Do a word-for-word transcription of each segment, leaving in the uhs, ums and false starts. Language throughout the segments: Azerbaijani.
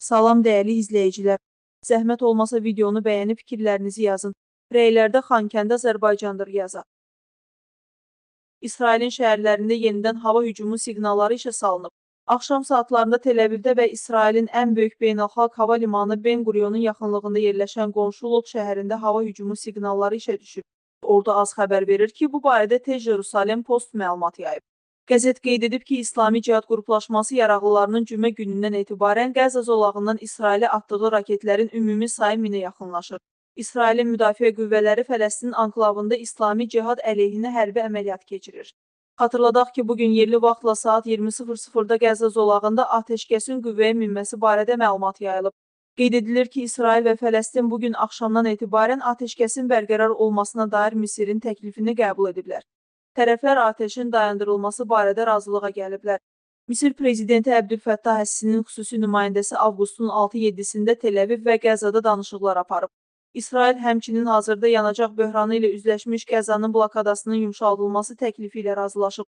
Salam dəyərli izləyicilər. Zəhmət olmasa videonu bəyənib fikirlərinizi yazın. Rəylərdə Xankəndi Azərbaycandır yazaq. İsrailin şəhərlərində yenidən hava hücumu siqnalları işə salınıb. Axşam saatlarında Tel-Əvivdə və İsrailin ən böyük beynəlxalq hava limanı Ben Qurionun yaxınlığında yerləşən qonşu Lod şəhərində hava hücumu siqnalları işə düşüb. Ordu AZ xəbər verir ki, bu barədə tez Jerusalem Post məlumat yayıb. Qəzet qeyd edib ki, İslami Cihad qruplaşması yaraqlılarının cümə günündən etibarən Qəzza zolağından İsrailə atdığı raketlərin ümumi sayı minə yaxınlaşır. İsrailin müdafiə qüvvələri Fələstin anklavında İslami Cihad əleyhinə hərbi əməliyyat keçirir. Xatırladaq ki, bugün yerli vaxtla saat iyirmi sıfır sıfırda Qəzza zolağında atəşkəsin qüvvəyə minməsi barədə məlumat yayılıb. Qeyd edilir ki, İsrail və Fələstin bugün axşamdan etibarən atəşkəsin bərqərar olmasına dair Misirin təklifini qəbul ediblər. Tərəflər atəşin dayandırılması barədə razılığa gəliblər. Misir prezidenti Əbdülfəttah Əs-Sisinin xüsusi nümayəndəsi avqustun altı yedisində Tel-Əviv və Qəzzada danışıqlar aparıb. İsrail həmçinin hazırda yanacaq böhranı ilə üzləşmiş Qəzzanın blokadasının yumşaldılması təklifi ilə razılaşıb.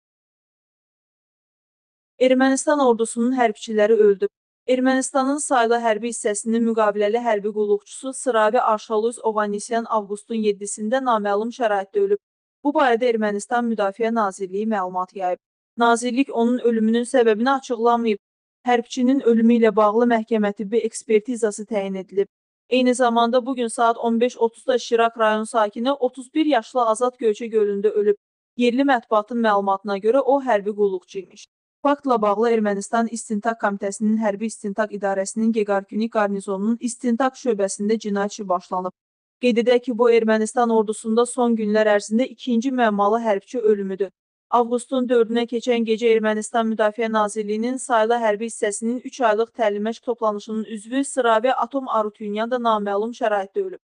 Ermənistan ordusunun hərbçiləri öldü. Ermənistanın saylı hərbi hissəsinin müqaviləli hərbi qulluqçusu Sıravi Arşaluz Ovanesyan avqustun yedisində naməlum şəraitdə ölüb. Bu barədə Ermənistan Müdafiə Nazirliyi məlumat yayıb. Nazirlik onun ölümünün səbəbini açıqlamayıb. Hərbçinin ölümü ilə bağlı məhkəmə tibbi ekspertizası təyin edilib. Eyni zamanda bugün saat on beş otuzda Şirak rayon sakini otuz bir yaşlı Azad Göyçə gölündə ölüb. Yerli mətbuatın məlumatına görə o hərbi qulluqçu imiş. Faktla bağlı Ermənistan İstintaq Komitəsinin Hərbi İstintaq İdarəsinin Geqarkünik qarnizonunun İstintaq şöbəsində cinayət işi başlanıb. Qeyd edək ki, bu Ermənistan ordusunda son günlər ərzində ikinci müəmmalı hərbçi ölümüdür. Avqustun dördünə keçən gecə Ermənistan Müdafiə Nazirliyinin saylı hərbi hissəsinin üç aylıq təlim-məşq toplanışının üzvü Sıravi Atom Arutyunyan da naməlum şəraitdə ölüb.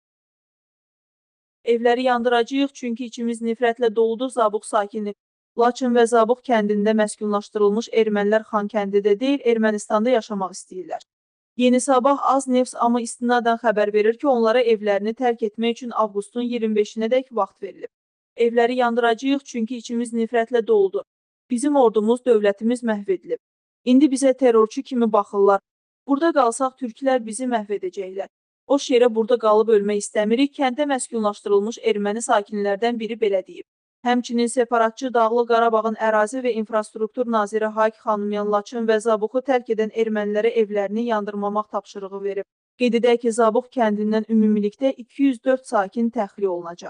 Evləri yandıracağıq çünki içimiz nifrətlə doludur Zabuq sakini. Laçın və Zabuq kəndində məskunlaşdırılmış ermənilər Xankəndidə deyil, Ermənistanda yaşamaq istəyirlər. Yeni Sabah az nefs amma istinadən xəbər verir ki, onlara evlərini tərk etmək üçün avqustun iyirmi beşinədək vaxt verilib. Evləri yandıracağıq çünki içimiz nifrətlə doludur. Bizim ordumuz, dövlətimiz məhv edilib. İndi bizə terrorçu kimi baxırlar. Burada qalsaq türklər bizi məhv edəcəklər. O şeirə burada qalıb ölmək istəmirik, kəndə məskunlaşdırılmış erməni sakinlərdən biri belə deyib. Həmçinin separatçı Dağlıq Qarabağın Ərazi və İnfrastruktur Naziri Haqq Xanımyan Laçın və Zabuqu tərk edən ermənilərə evlərini yandırmamaq tapşırığı verib. Qeyd edək ki, Zabuq kəndindən ümumilikdə iki yüz dörd sakin təxliyə olunacaq.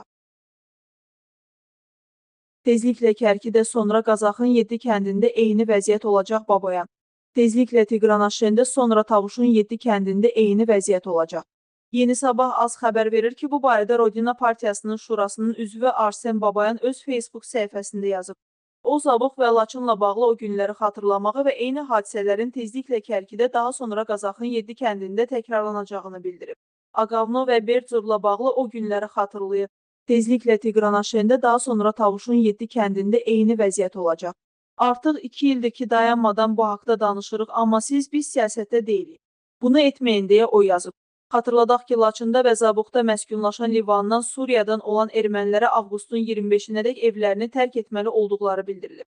Tezliklə Kərkidə sonra Qazaxın yeddi kəndində eyni vəziyyət olacaq Babayan. Tezliklə Tiqranaşendə sonra Tavuşun yeddi kəndində eyni vəziyyət olacaq. Yeni Sabah az xəbər verir ki, bu barədə Rodina Partiyasının şurasının üzvü Arsen Babayan öz Facebook səhifəsində yazıb. O, Zabuq və Laçınla bağlı o günləri xatırlamağı və eyni hadisələrin tezliklə Kərkidə daha sonra Qazaxın yeddi kəndində təkrarlanacağını bildirib. Aqavno və Berdzurla bağlı o günləri xatırlayıb. Tezliklə Tiqranaşendə daha sonra Tavuşun yeddi kəndində eyni vəziyyət olacaq. Artıq iki ildir ki, dayanmadan bu haqda danışırıq, amma siz biz siyasətdə deyilik. Bunu etməyin deyə o yazıb. Xatırladaq ki, Laçında və Zabuqda məskunlaşan Livandan, Suriyadan olan ermənilərə avqustun iyirmi beşinədək evlərini tərk etməli olduqları bildirilib.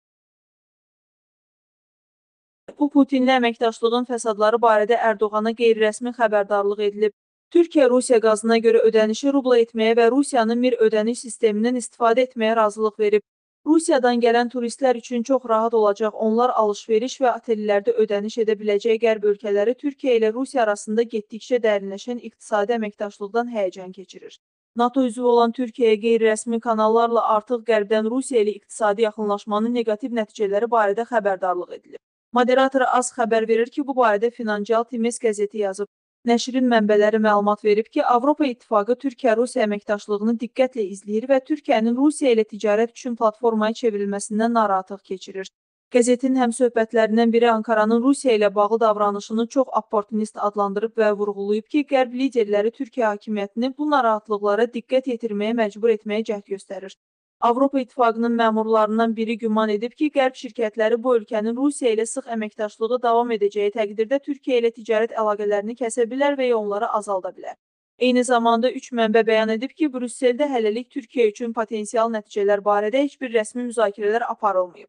Bu Putinlə əməkdaşlığın fəsadları barədə Ərdoğana qeyri-rəsmi xəbərdarlıq edilib. Türkiyə Rusiya qazına görə ödənişi rubla etməyə və Rusiyanın mir ödəniş sistemindən istifadə etməyə razılıq verib. Rusiyadan gələn turistlər üçün çox rahat olacaq, onlar alış-veriş və otellərdə ödəniş edə biləcək qərb ölkələri Türkiyə ilə Rusiya arasında getdikcə dərinləşən iqtisadi əməkdaşlıqdan həyəcan keçirir. NATO üzvü olan Türkiyəyə qeyri-rəsmi kanallarla artıq qərbdən Rusiya ilə iqtisadi yaxınlaşmanın neqativ nəticələri barədə xəbərdarlıq edilib. Moderator az xəbər verir ki, bu barədə Financial Times qəzeti yazıb. Nəşrin mənbələri məlumat verib ki, Avropa İttifaqı Türkiyə-Rusiya əməkdaşlığını diqqətlə izləyir və Türkiyənin Rusiya ilə ticarət üçün platformaya çevrilməsindən narahatlıq keçirir. Qəzetin həmsöhbətlərindən biri Ankaranın Rusiya ilə bağlı davranışını çox opportunist adlandırıb və vurğulayıb ki, qərb liderləri Türkiyə hakimiyyətini bu narahatlıqlara diqqət yetirməyə məcbur etməyə cəhd göstərir. Avropa İttifaqının məmurlarından biri güman edib ki, qərb şirkətləri bu ölkənin Rusiya ilə sıx əməkdaşlığı davam edəcəyi təqdirdə Türkiyə ilə ticarət əlaqələrini kəsə bilər və ya onları azalda bilər. Eyni zamanda üç mənbə bəyan edib ki, Brüsseldə hələlik Türkiyə üçün potensial nəticələr barədə heç bir rəsmi müzakirələr aparılmayıb.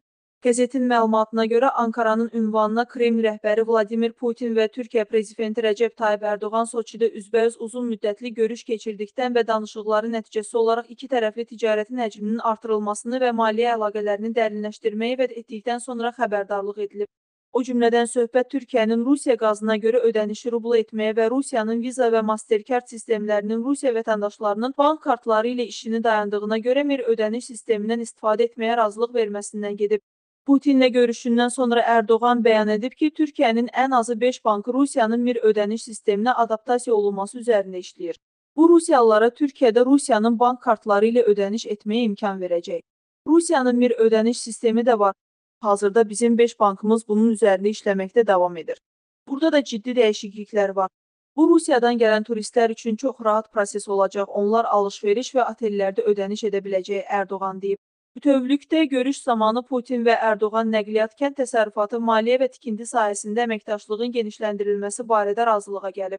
Qəzetin məlumatına görə Ankaranın ünvanına Kreml rəhbəri Vladimir Putin və Türkiyə prezidenti Rəcəb Tayyip Ərdoğan Soçidə üzbəüz uzun müddətli görüş keçirdikdən və danışıqların nəticəsi olaraq iki tərəfli ticarətin həcminin artırılmasını və maliyyə əlaqələrini dərinləşdirməyi vəd etdikdən sonra xəbərdarlıq edilib. O cümlədən söhbət Türkiyənin Rusiya qazına görə ödənişi rubl etməyə və Rusiyanın Visa və Mastercard sistemlərinin Rusiya vətəndaşlarının bank kartları ilə işini dayandığına görə mir ödəniş sistemindən istifadə etməyə razılıq verməsindən gedib. Putinlə görüşündən sonra Ərdoğan bəyan edib ki, Türkiyənin ən azı beş bankı Rusiyanın mir ödəniş sisteminə adaptasiya olunması üzərində işləyir. Bu, Rusiyalılara Türkiyədə Rusiyanın bank kartları ilə ödəniş etməyə imkan verəcək. Rusiyanın mir ödəniş sistemi də var. Hazırda bizim beş bankımız bunun üzərində işləməkdə davam edir. Burada da ciddi dəyişikliklər var. Bu, Rusiyadan gələn turistlər üçün çox rahat proses olacaq. Onlar alış-veriş və otellərdə ödəniş edə biləcək, Ərdoğan deyib. Bütövlükdə görüş zamanı Putin və Ərdoğan nəqliyyat, kənd təsərrüfatı, maliyyə və tikinti sahəsində əməkdaşlığın genişləndirilməsi barədə razılığa gəlib.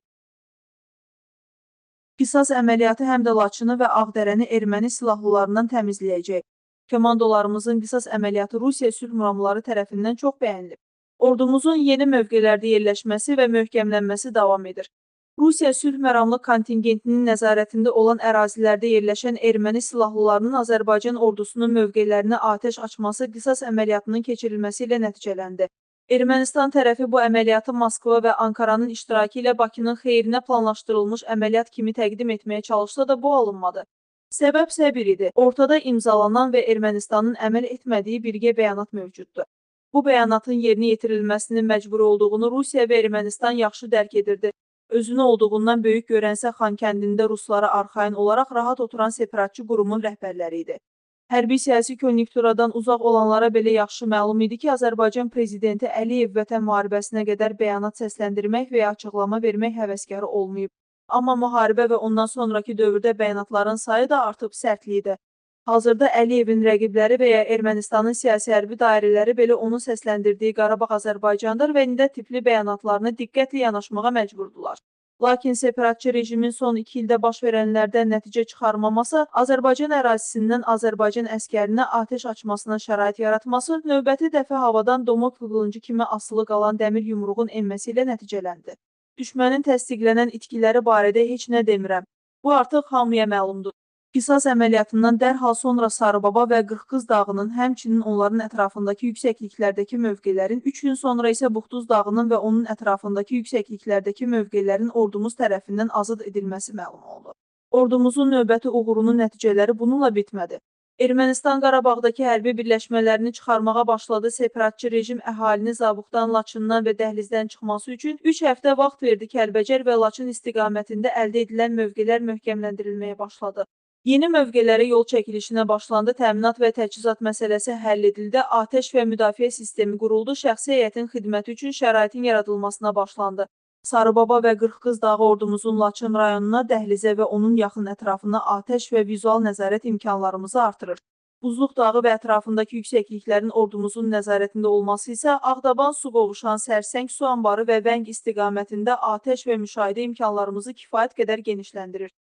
Qisas əməliyyatı həm də Laçını və Ağdərəni erməni silahlılarından təmizləyəcək. Komandolarımızın qisas əməliyyatı Rusiya sülh müramları tərəfindən çox bəyənilib. Ordumuzun yeni mövqelərdə yerləşməsi və möhkəmlənməsi davam edir. Rusiya sülh məramlı kontingentinin nəzarətində olan ərazilərdə yerləşən erməni silahlılarının Azərbaycan ordusunun mövqelərinə atəş açması qisas əməliyyatının keçirilməsi ilə nəticələndi. Ermənistan tərəfi bu əməliyyatı Moskva və Ankaranın iştirakı ilə Bakının xeyrinə planlaşdırılmış əməliyyat kimi təqdim etməyə çalışsa da bu alınmadı. Səbəb isə bir idi. Ortada imzalanan və Ermənistanın əməl etmədiyi birgə bəyanat mövcuddur. Bu bəyanatın yerinə yetirilməsinin məcburi olduğunu Rusiya və Ermənistan yaxşı dərk edirdi. Özünü olduğundan böyük görənsə Xankəndində ruslara arxayın olaraq rahat oturan separatçı qurumun rəhbərləri idi. Hərbi siyasi konjunkturadan uzaq olanlara belə yaxşı məlum idi ki, Azərbaycan prezidenti Əliyev vətən müharibəsinə qədər bəyanat səsləndirmək və ya açıqlama vermək həvəskarı olmayıb. Amma müharibə və ondan sonraki dövrdə bəyanatların sayı da artıb sərtliyi də. Hazırda Əliyevin rəqibləri və ya Ermənistanın siyasi hərbi dairələri belə onun səsləndirdiyi Qarabağ Azərbaycandır və nida tipli bəyanatlarına diqqətlə yanaşmağa məcburdular. Lakin separatçı rejimin son iki ildə baş verənlərdən nəticə çıxarmaması, Azərbaycan ərazisindən Azərbaycan əskərinə atəş açmasına şərait yaratması, növbəti dəfə havadan domot qılıncı kimi asılı qalan dəmir yumruğun enməsi ilə nəticələndi. Düşmənin təsdiqlənən itkiləri barədə heç nə demirəm. Bu artıq hamıya məlumdur. Qisas əməliyyatından dərhal sonra Sarıbaba və Qırxqız dağının, həmçinin onların ətrafındakı yüksəkliklərdəki mövqelərin, üç gün sonra isə Buxtuz dağının və onun ətrafındakı yüksəkliklərdəki mövqelərin ordumuz tərəfindən azad edilməsi məlum oldu. Ordumuzun növbəti uğurunun nəticələri bununla bitmədi. Ermənistan Qarabağdakı hərbi birləşmələrini çıxarmağa başladı. Separatçı rejim əhalini Zabuqdan, Laçından və dəhlizdən çıxması üçün üç həftə vaxt verdi. Kəlbəcər və Laçın istiqamətində əldə edilən mövqelər möhkəmləndirilməyə başladı. Yeni mövqelərə yol çəkilişinə başlandı, təminat və təchizat məsələsi həll edildi, atəş və müdafiə sistemi quruldu, şəxsi heyətin xidməti üçün şəraitin yaradılmasına başlandı. Sarıbaba və Qırxqız dağı ordumuzun Laçın rayonuna, dəhlizə və onun yaxın ətrafına atəş və vizual nəzarət imkanlarımızı artırır. Buzluq dağı və ətrafındakı yüksəkliklərin ordumuzun nəzarətində olması isə Ağdaban, Suqovuşan, Sərsəng, su anbarı və Vəng istiqamətində atəş və müşahidə imkanlarımızı kifayət qədər genişləndirir.